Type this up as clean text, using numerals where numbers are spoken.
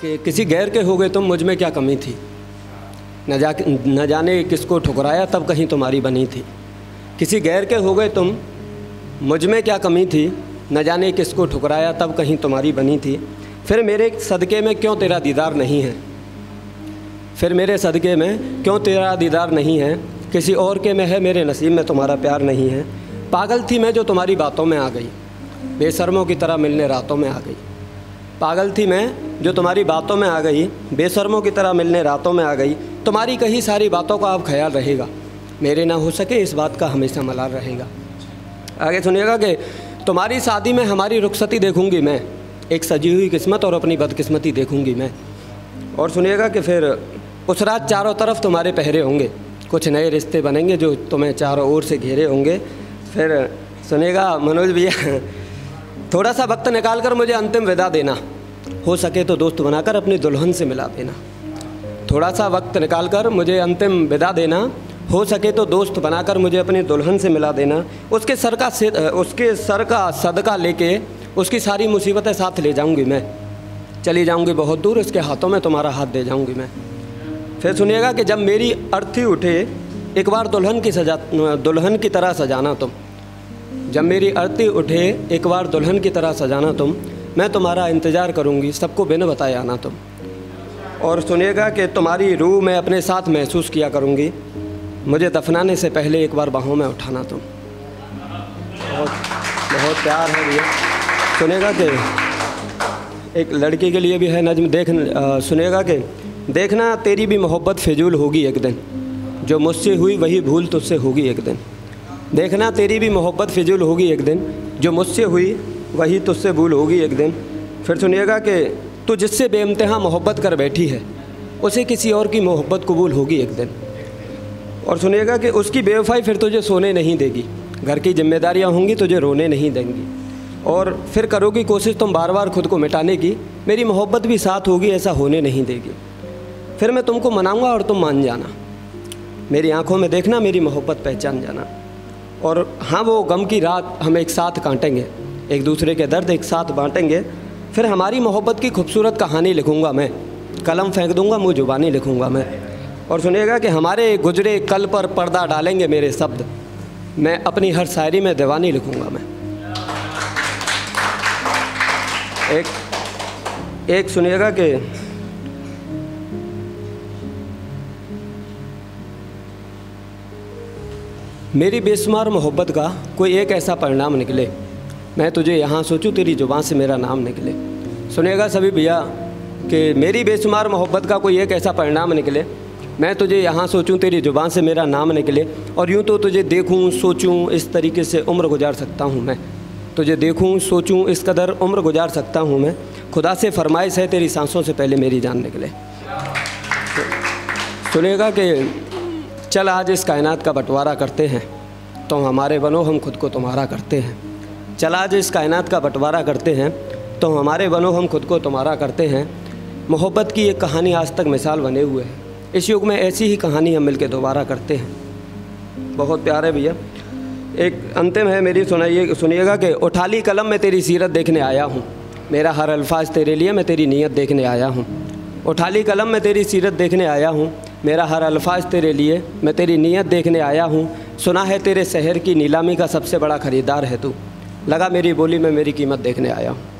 कि किसी गैर के हो गए तुम, मुझ में क्या कमी थी, न जाने किसको ठुकराया तब कहीं तुम्हारी बनी थी। किसी गैर के हो गए तुम, मुझ में क्या कमी थी, न जाने किसको ठुकराया तब कहीं तुम्हारी बनी थी। फिर मेरे सदक़े में क्यों तेरा दीदार नहीं है, फिर मेरे सदक़े में क्यों तेरा दीदार नहीं है। किसी और के में है मेरे नसीब में तुम्हारा प्यार नहीं है। पागल थी मैं जो तुम्हारी बातों में आ गई, बेशर्मों की तरह मिलने रातों में आ गई। पागल थी मैं जो तुम्हारी बातों में आ गई, बेशर्मों की तरह मिलने रातों में आ गई। तुम्हारी कही सारी बातों का अब ख्याल रहेगा, मेरे ना हो सके इस बात का हमेशा मलाल रहेगा। आगे सुनिएगा कि तुम्हारी शादी में हमारी रुखसती देखूंगी मैं, एक सजी हुई किस्मत और अपनी बदकिस्मती देखूंगी मैं। और सुनिएगा कि फिर उस रात चारों तरफ तुम्हारे पहरे होंगे, कुछ नए रिश्ते बनेंगे जो तुम्हें चारों ओर से घेरे होंगे। फिर सुनिएगा मनोज भैया, थोड़ा सा वक्त निकाल कर मुझे अंतिम विदा देना, हो सके तो दोस्त बनाकर अपनी दुल्हन से मिला देना। थोड़ा सा वक्त निकाल कर मुझे अंतिम विदा देना, हो सके तो दोस्त बनाकर मुझे अपनी दुल्हन से मिला देना। उसके सर का सदका लेके उसकी सारी मुसीबतें साथ ले जाऊंगी मैं, चली जाऊंगी बहुत दूर, उसके हाथों में तुम्हारा हाथ दे जाऊंगी मैं। फिर सुनिएगा कि जब मेरी अर्थी उठे एक बार दुल्हन की तरह सजाना तुम, जब मेरी अर्थी उठे एक बार दुल्हन की तरह सजाना तुम, मैं तुम्हारा इंतज़ार करूंगी सबको बिन बताए आना तुम। और सुनिएगा कि तुम्हारी रूह मैं अपने साथ महसूस किया करूंगी, मुझे दफनाने से पहले एक बार बाहों में उठाना तुम। बहुत बहुत प्यार है भैया। सुनिएगा कि एक लड़की के लिए भी है नज़्म, सुनिएगा कि देखना तेरी भी मोहब्बत फिजूल होगी एक दिन, जो मुझसे हुई वही भूल तुझसे होगी एक दिन। देखना तेरी भी मोहब्बत फिजूल होगी एक दिन, जो मुझसे हुई वही तुझसे भूल होगी एक दिन। फिर सुनिएगा कि तू जिससे बेइंतहा मोहब्बत कर बैठी है, उसे किसी और की मोहब्बत कबूल होगी एक दिन। और सुनिएगा कि उसकी बेवफाई फिर तुझे सोने नहीं देगी, घर की जिम्मेदारियां होंगी तुझे रोने नहीं देंगी। और फिर करोगी कोशिश तुम बार बार खुद को मिटाने की, मेरी मोहब्बत भी साथ होगी ऐसा होने नहीं देगी। फिर मैं तुमको मनाऊंगा और तुम मान जाना, मेरी आंखों में देखना मेरी मोहब्बत पहचान जाना। और हाँ, वो गम की रात हम एक साथ काटेंगे, एक दूसरे के दर्द एक साथ बांटेंगे। फिर हमारी मोहब्बत की खूबसूरत कहानी लिखूंगा मैं, कलम फेंक दूंगा मुँह जुबानी लिखूंगा मैं। और सुनिएगा कि हमारे गुजरे कल पर पर्दा डालेंगे मेरे शब्द, मैं अपनी हर शायरी में दीवानी लिखूंगा मैं। एक सुनिएगा कि मेरी बेशुमार मोहब्बत का कोई एक ऐसा परिणाम निकले, मैं तुझे यहाँ सोचूं तेरी जुबान से मेरा नाम निकले। सुनिएगा सभी भैया कि मेरी बेशुमार मोहब्बत का कोई एक ऐसा परिणाम निकले, मैं तुझे यहाँ सोचूं तेरी जुबान से मेरा नाम निकले। और यूँ तो तुझे देखूँ सोचूं इस तरीके से उम्र गुजार सकता हूँ मैं, तुझे देखूँ सोचूं इस कदर उम्र गुजार सकता हूँ मैं। खुदा से फरमाइश है तेरी सांसों से पहले मेरी जान निकले। सुनिएगा कि चल आज इस कायनात का बंटवारा करते हैं, तुम हमारे बनो हम खुद को तुम्हारा करते हैं। चल आज इस कायनात का बंटवारा करते हैं, तुम हमारे बनो हम खुद को तुम्हारा करते हैं। मोहब्बत की एक कहानी आज तक मिसाल बने हुए है, इस युग में ऐसी ही कहानी हम मिलकर दोबारा करते हैं। बहुत प्यारे भैया। एक अंतिम है मेरी, सुनिएगा कि उठा ली कलम में तेरी सीरत देखने आया हूँ, मेरा हर अल्फाज तेरे लिए मैं तेरी नीयत देखने आया हूँ। उठा ली कलम में तेरी सीरत देखने आया हूँ, मेरा हर अल्फाज तेरे लिए मैं तेरी नीयत देखने आया हूँ। सुना है तेरे शहर की नीलामी का सबसे बड़ा ख़रीदार है तू, लगा मेरी बोली में मेरी कीमत देखने आया हूँ।